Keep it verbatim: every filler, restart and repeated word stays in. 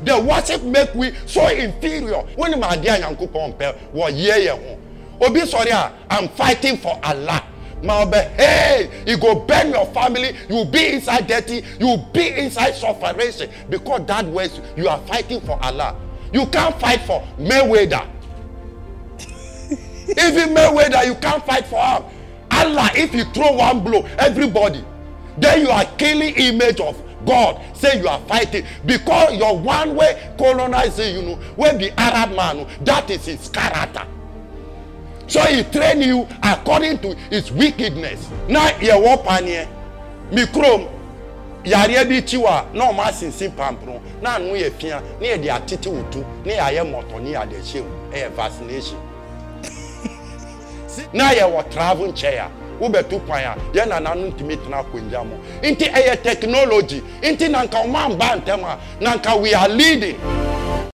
The worship make we so inferior. When my dear Yanko Pompe was yeah, Obi sorry, I'm fighting for Allah. Mabe, hey, you go burn your family, you be inside dirty, you be inside suffering because that way you are fighting for Allah. You can't fight for Mayweather. Even Mayweather, you can't fight for him. Allah, if you throw one blow, everybody, then you are killing image of God. Say you are fighting because your one way colonizing, you know, when the Arab man, that is his character. So he train you according to his wickedness. Now you walk on here, mikrom, yari bi chiwa, no masin sin pampro. Na nu ye fia, ni ye di atiti utu, ni aye moto, ni ade shew, eh vaccination. Now you will travel chair. Ube tu paya. Ye na nanu timit na kwenjamo. Inti eye technology. Inti nanka umamba antema. Nanka we are leading.